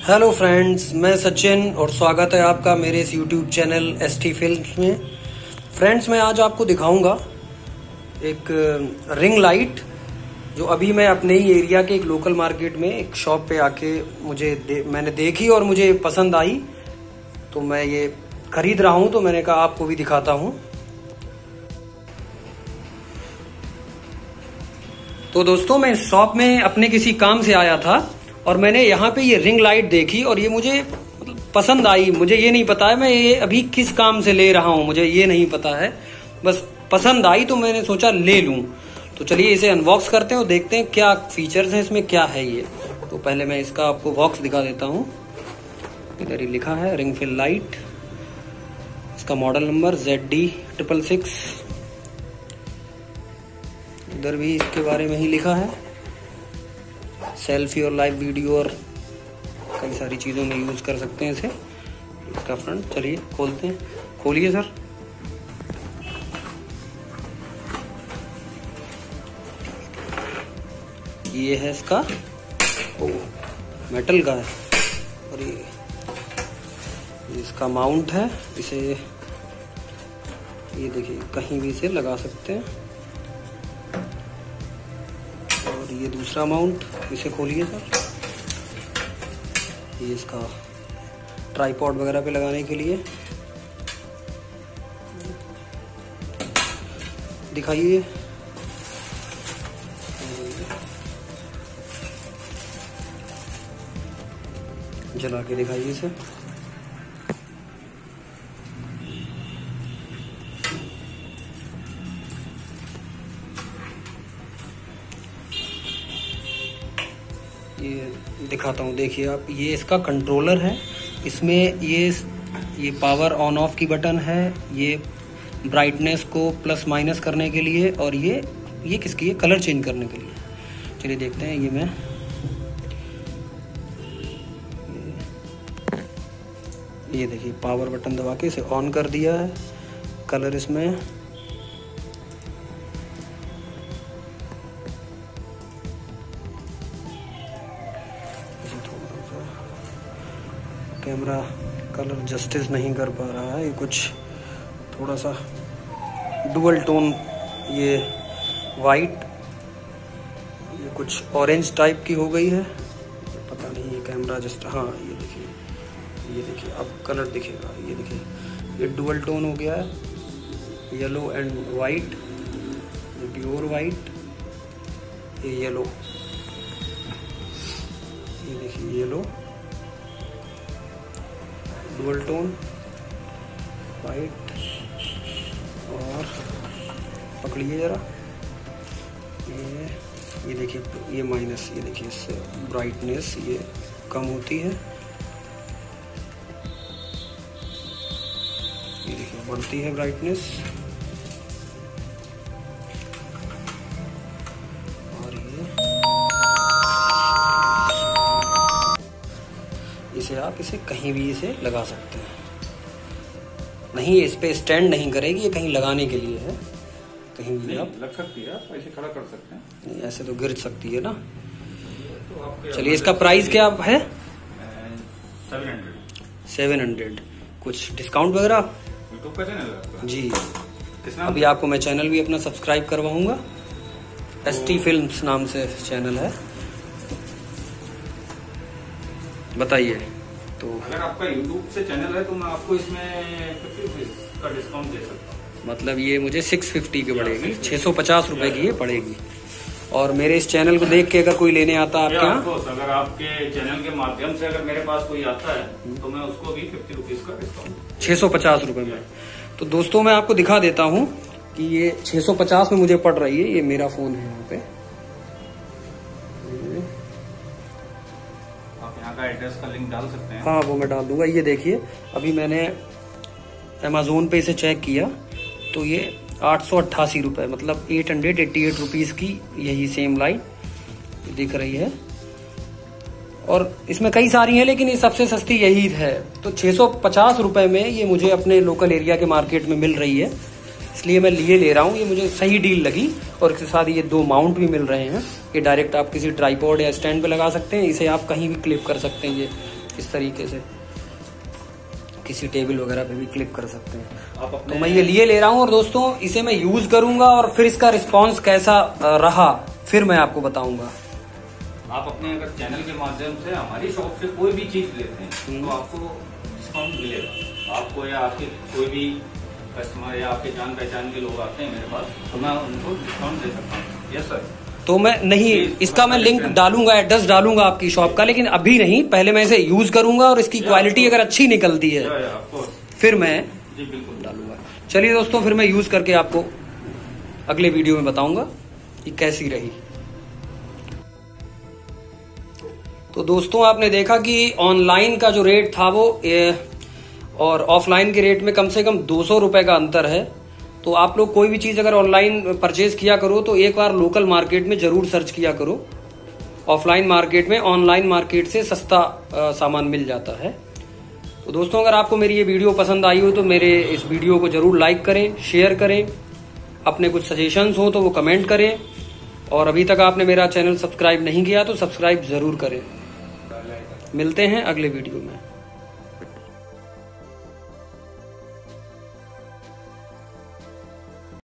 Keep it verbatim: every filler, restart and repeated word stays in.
Hello friends, मैं सचिन और स्वागत है आपका मेरे इस YouTube channel S T Films में। फ्रेंड्स, मैं आज आपको दिखाऊंगा एक रिंग लाइट जो अभी मैं अपने ही एरिया के एक लोकल मार्केट में एक शॉप पे आके मुझे दे, मैंने देखी और मुझे पसंद आई, तो मैं ये खरीद रहा हूं। तो मैंने कहा आपको भी दिखाता हूं। तो दोस्तों, मैं इस शॉप में अपने किसी काम से आया था और मैंने यहाँ पे ये रिंग लाइट देखी और ये मुझे मतलब पसंद आई। मुझे ये नहीं पता है मैं ये अभी किस काम से ले रहा हूँ, मुझे ये नहीं पता है, बस पसंद आई तो मैंने सोचा ले लूं। तो चलिए इसे अनबॉक्स करते हैं और देखते हैं क्या फीचर्स हैं इसमें, क्या है ये। तो पहले मैं इसका आपको बॉक्स दिखा देता हूँ। इधर ही लिखा है रिंग फिल लाइट, इसका model number Z D triple six. इधर भी इसके बारे में ही लिखा है, सेल्फी और लाइव वीडियो और कई सारी चीज़ों में यूज़ कर सकते हैं इसे। इसका फ्रंट चलिए खोलते हैं। खोलिए सर। ये है इसका, ओ मेटल का है और ये इसका माउंट है। इसे ये देखिए कहीं भी इसे लगा सकते हैं। और ये दूसरा माउंट, इसे खोलिए सर। ये इसका ट्राइपॉड वगैरह पे लगाने के लिए। दिखाइए। जला के दिखाइए इसे। ये दिखाता हूँ, देखिए आप, ये इसका कंट्रोलर है। इसमें ये ये पावर ऑन ऑफ की बटन है, ये ब्राइटनेस को प्लस माइनस करने के लिए, और ये ये किसकी है, कलर चेंज करने के लिए। चलिए देखते हैं। ये मैं ये देखिए पावर बटन दबा के इसे ऑन कर दिया है। कलर इसमें कैमरा कलर जस्टिस नहीं कर पा रहा है, ये कुछ थोड़ा सा डुअल टोन, ये वाइट, ये कुछ ऑरेंज टाइप की हो गई है, पता नहीं ये कैमरा जस्ट, हाँ ये देखिए, ये देखिए अब कलर दिखेगा। ये देखिए ये डुअल टोन हो गया है, येलो एंड वाइट, ये प्योर वाइट, ये येलो, ये देखिए येलो, डुअल टोन, वाइट, और पकड़िए जरा, ये ये देखिए ये माइनस, ये देखिए इससे ब्राइटनेस ये कम होती है, ये देखिए बढ़ती है ब्राइटनेस, और ये इसे आप इसे कहीं भी इसे लगा सकते हैं। नहीं, इस पे स्टैंड नहीं करेगी, ये कहीं लगाने के लिए है, कहीं भी आप लग सकती है, आप ऐसे खड़ा कर सकते हैं। नहीं, ऐसे तो गिर सकती है ना। तो चलिए इसका प्राइस क्या है? Seven hundred. Seven hundred. कुछ डिस्काउंट वगैरह? यूट्यूब का चैनल है जी। किस नाम? अभी आपको मैं चैनल भी अपना सब्सक्राइब करवाऊंगा। एस टी फिल्म्स नाम से चैनल है। बताइए। तो अगर आपका यूट्यूब से चैनल है तो मैं आपको इसमें फिफ्टी रुपीज का डिस्काउंट दे सकता हूँ। मतलब ये मुझे सिक्स फिफ्टी की पड़ेगी, छः सौ पचास रुपए की ये पड़ेगी। और मेरे इस चैनल को देख के अगर कोई लेने आता है आपके यहाँ, अगर आपके चैनल के माध्यम से अगर मेरे पास कोई आता है तो मैं उसको भी फिफ्टी रुपीज का डिस्काउंट, छः सौ पचास रुपए में। तो दोस्तों मैं आपको दिखा देता हूँ कि ये छः सौ पचास में मुझे पड़ रही है। ये मेरा फोन है यहाँ पे, का एड्रेस का लिंक डाल सकते हैं। हाँ वो मैं डाल दूंगा। ये देखिए अभी मैंने अमेजोन पे इसे चेक किया तो ये आठ सौ अट्ठासी रुपये, मतलब eight hundred eighty eight rupees की यही सेम लाइट दिख रही है। और इसमें कई सारी हैं लेकिन ये सबसे सस्ती यही है। तो छः सौ पचास रुपये में ये मुझे अपने लोकल एरिया के मार्केट में मिल रही है। इसलिए मैं लिए ले रहा हूँ, ये मुझे सही डील लगी। और इसके साथ ये दो माउंट भी मिल रहे हैं, ये डायरेक्ट आप किसी ट्राइपॉड या स्टैंड पे लगा सकते हैं, इसे आप कहीं भी क्लिप कर सकते हैं। ये इस तरीके से किसी टेबल वगैरह पे भी क्लिप कर सकते हैं। आप अपने तो मैं ये लिए ले रहा हूँ और दोस्तों इसे मैं यूज करूंगा और फिर इसका रिस्पांस कैसा रहा फिर मैं आपको बताऊंगा। आप अपने अगर चैनल के माध्यम से हमारी शॉप से कोई भी चीज लेते हैं तो आपको डिस्काउंट मिलेगा। आपको या आपके कोई भी कस्टमर या आपके जान पहचान के लोग आते हैं मेरे पास तो मैं उनको डिस्काउंट दे सकता हूँ। Yes sir. तो मैं नहीं इसका मैं लिंक डालूंगा, एड्रेस डालूंगा आपकी शॉप का, लेकिन अभी नहीं, पहले मैं इसे यूज करूंगा और इसकी क्वालिटी अगर अच्छी निकलती है फिर मैं जी बिल्कुल डालूंगा। चलिए दोस्तों, फिर मैं यूज करके आपको अगले वीडियो में बताऊंगा कि कैसी रही। तो दोस्तों आपने देखा कि ऑनलाइन का जो रेट था वो और ऑफलाइन के रेट में कम से कम दो सौ रुपए का अंतर है। तो आप लोग कोई भी चीज अगर ऑनलाइन परचेज किया करो तो एक बार लोकल मार्केट में जरूर सर्च किया करो। ऑफलाइन मार्केट में ऑनलाइन मार्केट से सस्ता आ, सामान मिल जाता है। तो दोस्तों अगर आपको मेरी ये वीडियो पसंद आई हो तो मेरे इस वीडियो को जरूर लाइक करें, शेयर करें, अपने कुछ सजेशंस हो तो वो कमेंट करें, और अभी तक आपने मेरा चैनल सब्सक्राइब नहीं किया तो सब्सक्राइब जरूर करें। मिलते हैं अगले वीडियो में।